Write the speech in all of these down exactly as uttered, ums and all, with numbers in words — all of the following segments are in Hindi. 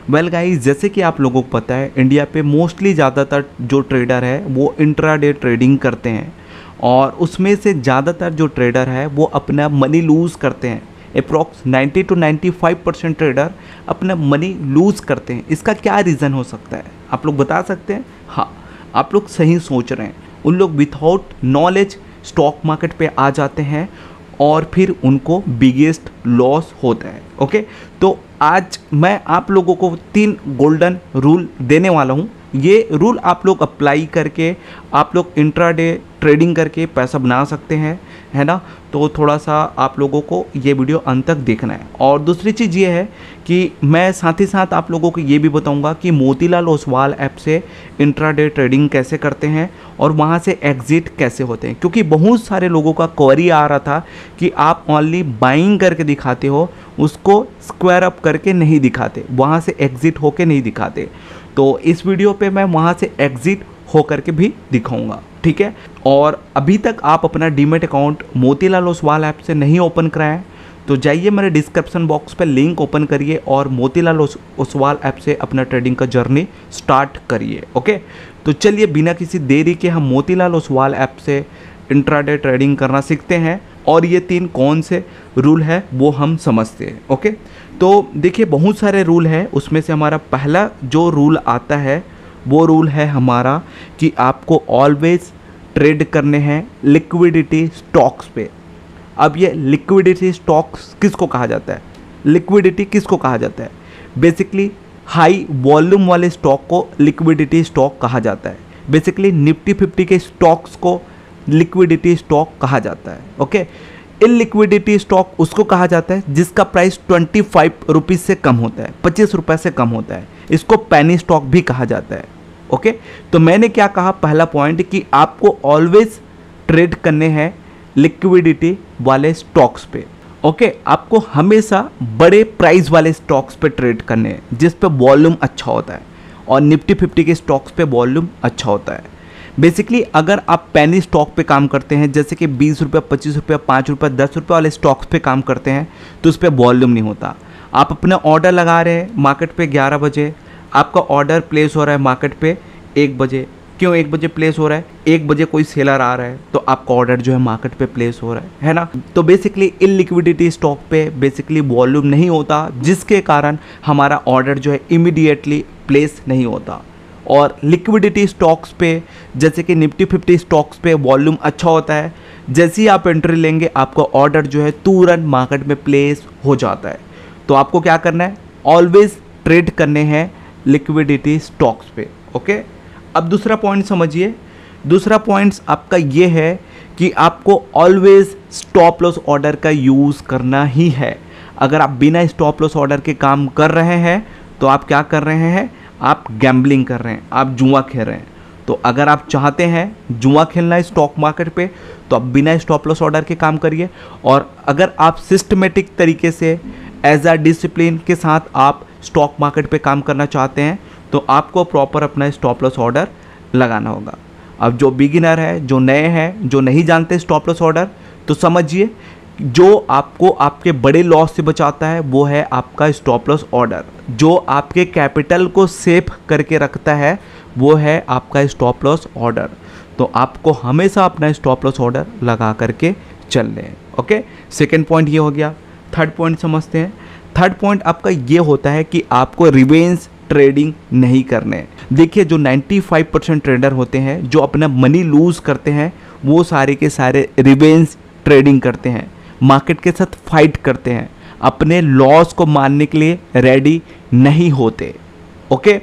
वेल गाइस, जैसे कि आप लोगों को पता है इंडिया पे मोस्टली ज़्यादातर जो ट्रेडर है वो इंट्राडे ट्रेडिंग करते हैं और उसमें से ज़्यादातर जो ट्रेडर है वो अपना मनी लूज़ करते हैं। Approx ninety two ninety five percent trader अपना मनी लूज़ करते हैं। इसका क्या रीज़न हो सकता है, आप लोग बता सकते हैं? हाँ, आप लोग सही सोच रहे हैं। उन लोग विथआउट नॉलेज स्टॉक मार्केट पे आ जाते हैं और फिर उनको बिगेस्ट लॉस होता है। ओके, तो आज मैं आप लोगों को तीन गोल्डन रूल देने वाला हूँ। ये रूल आप लोग अप्लाई करके आप लोग इंट्राडे ट्रेडिंग करके पैसा बना सकते हैं, है ना। तो थोड़ा सा आप लोगों को ये वीडियो अंत तक देखना है। और दूसरी चीज़ ये है कि मैं साथ ही साथ आप लोगों को ये भी बताऊंगा कि मोतीलाल ओसवाल ऐप से इंट्राडे ट्रेडिंग कैसे करते हैं और वहाँ से एग्ज़िट कैसे होते हैं, क्योंकि बहुत सारे लोगों का क्वेरी आ रहा था कि आप ओनली बाइंग करके दिखाते हो, उसको स्क्वायर अप करके नहीं दिखाते, वहाँ से एग्ज़िट होके नहीं दिखाते। तो इस वीडियो पे मैं वहाँ से एग्ज़िट हो करके भी दिखाऊंगा, ठीक है। और अभी तक आप अपना demat account Motilal Oswal app से नहीं ओपन कराएं तो जाइए मेरे डिस्क्रिप्शन बॉक्स पे लिंक ओपन करिए और मोतीलाल ओसवाल ऐप से अपना ट्रेडिंग का जर्नी स्टार्ट करिए। ओके, तो चलिए बिना किसी देरी के हम मोतीलाल ओसवाल ऐप से इंट्राडे ट्रेडिंग करना सीखते हैं और ये तीन कौन से रूल है वो हम समझते हैं। ओके, तो देखिए बहुत सारे रूल हैं, उसमें से हमारा पहला जो रूल आता है वो रूल है हमारा कि आपको ऑलवेज ट्रेड करने हैं लिक्विडिटी स्टॉक्स पे। अब ये लिक्विडिटी स्टॉक्स किसको कहा जाता है? लिक्विडिटी किसको कहा जाता है? बेसिकली हाई वॉल्यूम वाले स्टॉक को लिक्विडिटी स्टॉक कहा जाता है। बेसिकली निफ्टी फिफ्टी के स्टॉक्स को लिक्विडिटी स्टॉक कहा जाता है। ओके, इलिक्विडिटी स्टॉक उसको कहा जाता है जिसका प्राइस ट्वेंटी फाइव रुपीज़ से कम होता है, पच्चीस रुपये से कम होता है। इसको पेनी स्टॉक भी कहा जाता है। ओके, तो मैंने क्या कहा पहला पॉइंट कि आपको ऑलवेज ट्रेड करने हैं लिक्विडिटी वाले स्टॉक्स पे। ओके, आपको हमेशा बड़े प्राइस वाले स्टॉक्स पे ट्रेड करने हैं जिस पे वॉल्यूम अच्छा होता है और निफ्टी फिफ्टी के स्टॉक्स पे वॉल्यूम अच्छा होता है। बेसिकली अगर आप पेनी स्टॉक पे काम करते हैं जैसे कि बीस रुपये, पच्चीस रुपये, पाँच रुपये, दस रुपये वाले स्टॉक्स पे काम करते हैं तो उस पर वॉल्यूम नहीं होता। आप अपना ऑर्डर लगा रहे हैं मार्केट पे ग्यारह बजे, आपका ऑर्डर प्लेस हो रहा है मार्केट पे एक बजे। क्यों एक बजे प्लेस हो रहा है? एक बजे कोई सेलर आ रहा है तो आपका ऑर्डर जो है मार्केट पे प्लेस हो रहा है, है ना। तो बेसिकली इलिक्विडिटी स्टॉक पे बेसिकली वॉल्यूम नहीं होता जिसके कारण हमारा ऑर्डर जो है इमीडिएटली प्लेस नहीं होता। और लिक्विडिटी स्टॉक्स पे जैसे कि निफ्टी फिफ्टी स्टॉक्स पे वॉल्यूम अच्छा होता है, जैसे ही आप एंट्री लेंगे आपका ऑर्डर जो है तुरंत मार्केट में प्लेस हो जाता है। तो आपको क्या करना है? ऑलवेज ट्रेड करने हैं लिक्विडिटी स्टॉक्स पे। ओके, अब दूसरा पॉइंट समझिए। दूसरा पॉइंट्स आपका ये है कि आपको ऑलवेज स्टॉप लॉस ऑर्डर का यूज़ करना ही है। अगर आप बिना स्टॉप लॉस ऑर्डर के काम कर रहे हैं तो आप क्या कर रहे हैं? आप गैम्बलिंग कर रहे हैं, आप जुआ खेल रहे हैं। तो अगर आप चाहते हैं जुआ खेलना है स्टॉक मार्केट पे तो आप बिना स्टॉप लॉस ऑर्डर के काम करिए। और अगर आप सिस्टमेटिक तरीके से एज अ डिसिप्लिन के साथ आप स्टॉक मार्केट पे काम करना चाहते हैं तो आपको प्रॉपर अपना स्टॉप लॉस ऑर्डर लगाना होगा। अब जो बिगिनर है, जो नए हैं, जो नहीं जानते स्टॉप लॉस ऑर्डर, तो समझिए जो आपको आपके बड़े लॉस से बचाता है वो है आपका स्टॉप लॉस ऑर्डर। जो आपके कैपिटल को सेफ करके रखता है वो है आपका स्टॉप लॉस ऑर्डर। तो आपको हमेशा अपना स्टॉप लॉस ऑर्डर लगा करके चल रहे हैं। ओके, सेकेंड पॉइंट ये हो गया। थर्ड पॉइंट समझते हैं। थर्ड पॉइंट आपका ये होता है कि आपको रिवेंज ट्रेडिंग नहीं करने। देखिए जो पचानवे परसेंट ट्रेडर होते हैं जो अपना मनी लूज़ करते हैं वो सारे के सारे रिवेंज ट्रेडिंग करते हैं, मार्केट के साथ फाइट करते हैं, अपने लॉस को मानने के लिए रेडी नहीं होते। ओके,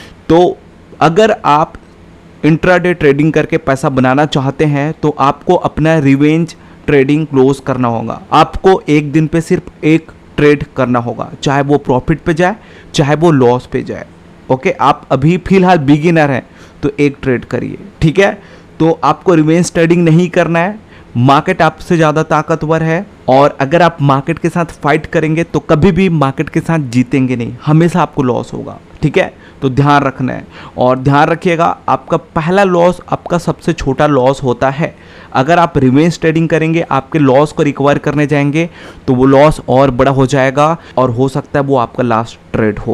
तो अगर आप इंट्राडे ट्रेडिंग करके पैसा बनाना चाहते हैं तो आपको अपना रिवेंज ट्रेडिंग क्लोज करना होगा। आपको एक दिन पे सिर्फ एक ट्रेड करना होगा, चाहे वो प्रॉफिट पे जाए चाहे वो लॉस पे जाए। ओके, आप अभी फिलहाल बिगिनर हैं तो एक ट्रेड करिए, ठीक है। तो आपको रिवेंज ट्रेडिंग नहीं करना है। मार्केट आपसे ज़्यादा ताकतवर है और अगर आप मार्केट के साथ फाइट करेंगे तो कभी भी मार्केट के साथ जीतेंगे नहीं, हमेशा आपको लॉस होगा, ठीक है। तो ध्यान रखना है और ध्यान रखिएगा आपका पहला लॉस आपका सबसे छोटा लॉस होता है। अगर आप रिवेंज ट्रेडिंग करेंगे, आपके लॉस को रिकवर करने जाएंगे तो वो लॉस और बड़ा हो जाएगा और हो सकता है वो आपका लास्ट ट्रेड हो।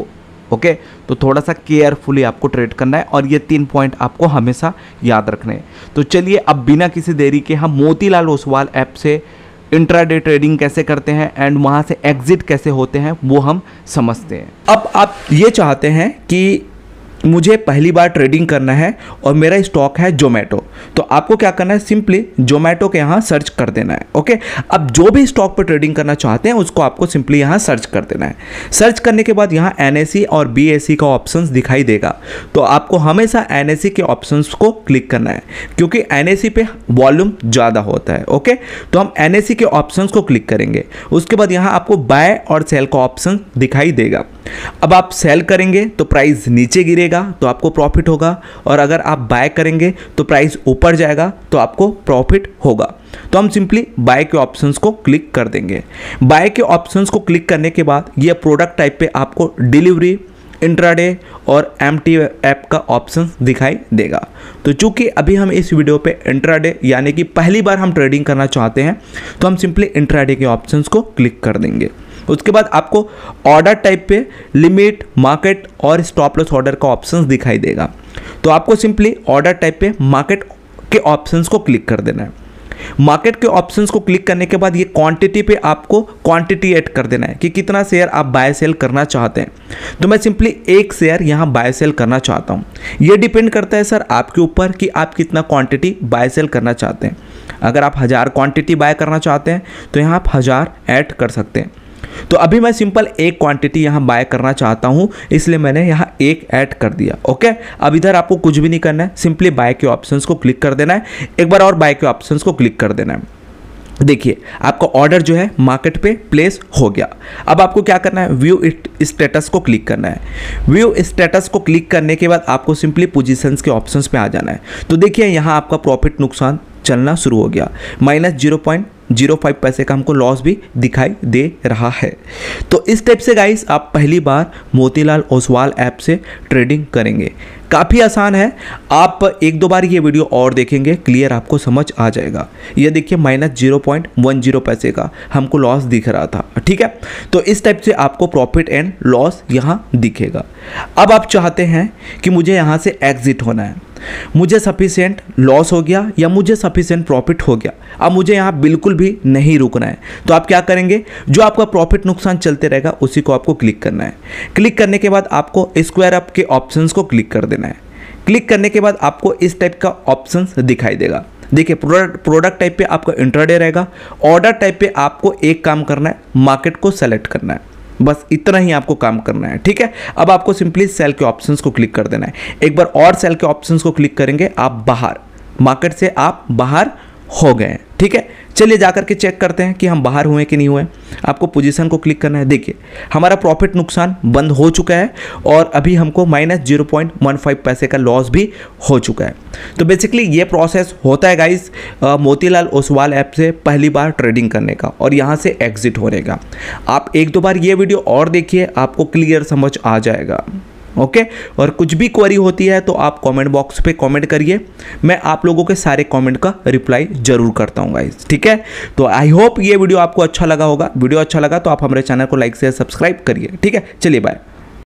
ओके, तो थोड़ा सा केयरफुली आपको ट्रेड करना है और ये तीन पॉइंट आपको हमेशा याद रखने हैं। तो चलिए अब बिना किसी देरी के हम मोतीलाल ओसवाल ऐप से इंट्राडे ट्रेडिंग कैसे करते हैं एंड वहाँ से एग्जिट कैसे होते हैं वो हम समझते हैं। अब आप ये चाहते हैं कि मुझे पहली बार ट्रेडिंग करना है और मेरा स्टॉक है जोमेटो, तो आपको क्या करना है, सिंपली जोमेटो के यहाँ सर्च कर देना है। ओके, अब जो भी स्टॉक पर ट्रेडिंग करना चाहते हैं उसको आपको सिंपली यहाँ सर्च कर देना है। सर्च करने के बाद यहाँ एन एस ई और बी एस ई का ऑप्शंस दिखाई देगा, तो आपको हमेशा एन एस ई के ऑप्शंस को क्लिक करना है क्योंकि एन एस ई पे वॉल्यूम ज़्यादा होता है। ओके, तो हम एन एस ई के ऑप्शंस को क्लिक करेंगे। उसके बाद यहाँ आपको बाय और सेल का ऑप्शन दिखाई देगा। अब आप सेल करेंगे तो प्राइस नीचे गिरेगा तो आपको प्रॉफिट होगा, और अगर आप बाय करेंगे तो प्राइस ऊपर जाएगा तो आपको प्रॉफिट होगा। तो हम सिंपली बाय के ऑप्शंस को क्लिक कर देंगे। बाय के ऑप्शंस को क्लिक करने के बाद ये प्रोडक्ट टाइप पे आपको डिलीवरी, इंट्राडे और एमटी ऐप का ऑप्शन दिखाई देगा। तो चूंकि अभी हम इस वीडियो पे इंट्राडे यानी कि पहली बार हम ट्रेडिंग करना चाहते हैं तो हम सिंपली इंट्राडे के ऑप्शंस को क्लिक कर देंगे। उसके बाद आपको ऑर्डर टाइप पे लिमिट, मार्केट और स्टॉप लॉस ऑर्डर का ऑप्शंस दिखाई देगा, तो आपको सिंपली ऑर्डर टाइप पे मार्केट के ऑप्शंस को क्लिक कर देना है। मार्केट के ऑप्शंस को क्लिक करने के बाद ये क्वांटिटी पे आपको क्वांटिटी ऐड कर देना है कि कितना शेयर आप बाय सेल करना चाहते हैं। तो मैं सिंपली एक शेयर यहाँ बाय सेल करना चाहता हूँ। ये डिपेंड करता है सर आपके ऊपर कि आप कितना क्वांटिटी बाय सेल करना चाहते हैं। अगर आप हज़ार क्वांटिटी बाय करना चाहते हैं तो यहाँ आप हज़ार ऐड कर सकते हैं। तो अभी मैं सिंपल एक क्वांटिटी यहाँ बाय करना चाहता हूँ, इसलिए मैंने यहाँ एक ऐड कर दिया। ओके, अब इधर आपको कुछ भी नहीं करना है, सिंपली बाय के ऑप्शंस को क्लिक कर देना है। एक बार और बाय के ऑप्शंस को क्लिक कर देना है। देखिए आपका ऑर्डर जो है मार्केट पे प्लेस हो गया। अब आपको क्या करना है, व्यू स्टेटस को क्लिक करना है। व्यू स्टेटस को क्लिक करने के बाद आपको सिंपली पोजीशंस के ऑप्शंस पे आ जाना है। तो देखिए यहाँ आपका प्रॉफिट नुकसान चलना शुरू हो गया, minus zero point zero five पैसे का हमको लॉस भी दिखाई दे रहा है। तो इस टाइप से गाइस आप पहली बार मोतीलाल ओसवाल ऐप से ट्रेडिंग करेंगे। काफ़ी आसान है, आप एक दो बार ये वीडियो और देखेंगे क्लियर आपको समझ आ जाएगा। ये देखिए minus zero point one zero पैसे का हमको लॉस दिख रहा था। ठीक है, तो इस टाइप से आपको प्रॉफिट एंड लॉस यहाँ दिखेगा। अब आप चाहते हैं कि मुझे यहाँ से एग्जिट होना है, मुझे सफिशिएंट लॉस हो गया या मुझे सफिशिएंट प्रॉफिट हो गया, अब मुझे यहाँ बिल्कुल भी नहीं रुकना है। तो आप क्या करेंगे, जो आपका प्रॉफिट नुकसान चलते रहेगा उसी को आपको क्लिक करना है। क्लिक करने के बाद आपको स्क्वायर अप के ऑप्शंस को क्लिक कर देना है। क्लिक करने के बाद आपको इस टाइप का ऑप्शंस दिखाई देगा। देखिए प्रोडक्ट प्रोडक्ट टाइप पे आपका इंट्राडे रहेगा, ऑर्डर टाइप पे आपको एक काम करना है, मार्केट को सेलेक्ट करना है। बस इतना ही आपको काम करना है। ठीक है, अब आपको सिंपली सेल के ऑप्शंस को क्लिक कर देना है। एक बार और सेल के ऑप्शंस को क्लिक करेंगे, आप बाहर मार्केट से आप बाहर हो गए। ठीक है, चलिए जाकर के चेक करते हैं कि हम बाहर हुए कि नहीं हुए। आपको पोजीशन को क्लिक करना है। देखिए हमारा प्रॉफिट नुकसान बंद हो चुका है और अभी हमको minus zero point one five पैसे का लॉस भी हो चुका है। तो बेसिकली ये प्रोसेस होता है गाइस मोतीलाल ओसवाल ऐप से पहली बार ट्रेडिंग करने का और यहाँ से एग्जिट होने का। आप एक दो बार ये वीडियो और देखिए, आपको क्लियर समझ आ जाएगा। Okay okay? और कुछ भी क्वेरी होती है तो आप कमेंट बॉक्स पे कमेंट करिए, मैं आप लोगों के सारे कमेंट का रिप्लाई जरूर करता हूँ गाइस। ठीक है, तो आई होप ये वीडियो आपको अच्छा लगा होगा। वीडियो अच्छा लगा तो आप हमारे चैनल को लाइक शेयर सब्सक्राइब करिए। ठीक है, चलिए बाय।